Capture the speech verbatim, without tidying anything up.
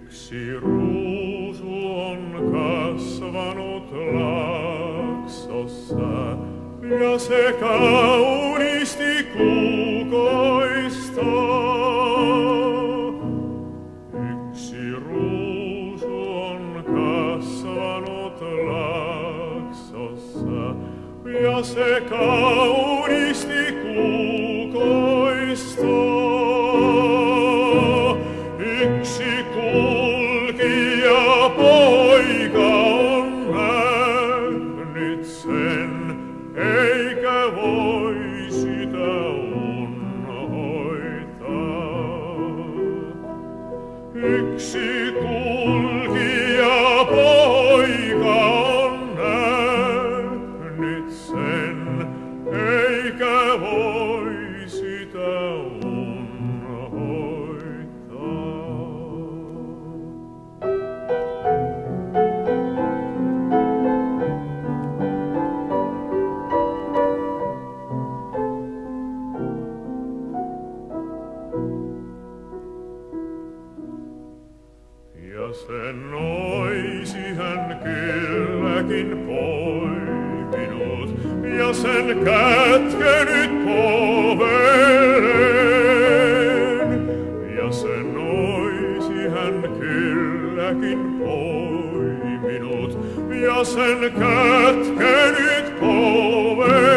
Yksi ruusu on kasvanut laaksossa, ja se kauniisti kukoistaa. Yksi ruusu on kasvanut laaksossa, ja se kauniisti kukoistaa. Yksi kulkija poika on nähnyt sen, eikä voi sitä unhoitaa. Yksi kulkija poika on nähnyt sen, eikä voi sitä ja sen olisi hän kylläkin poiminut, ja sen kätkenyt povelleen. Ja sen olisi hän kylläkin poiminut, ja sen kätkenyt povelleen.